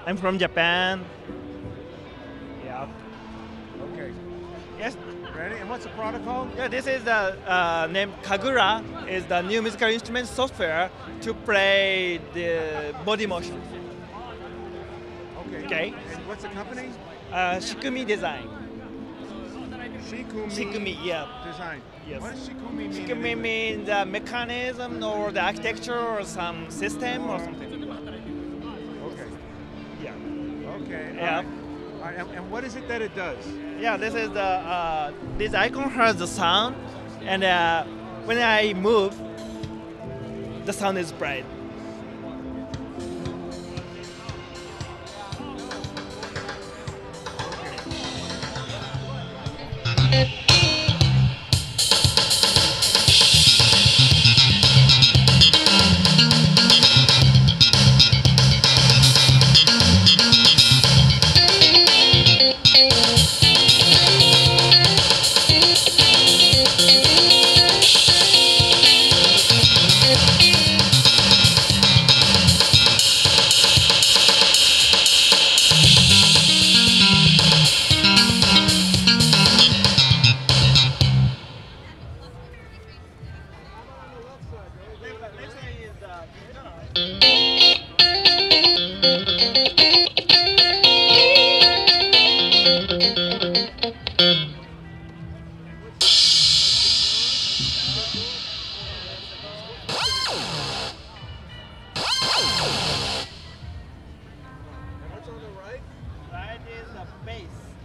I'm from Japan. Yeah. Okay. Yes. Ready? And what's the product called? Yeah, this is the name Kagura is the new musical instrument software to play the body motion. Okay. Okay. And what's the company? Shikumi Design. Shikumi. Shikumi, yeah. Design. Yes. What does Shikumi mean? in Shikumi English? means the mechanism or the architecture or some system or something. Okay. Yeah. Okay. Yeah. All right. And what is it that it does? Yeah, this is the this icon has the sound, and when I move, the sound is bright. And what's on the right? Right is the bass.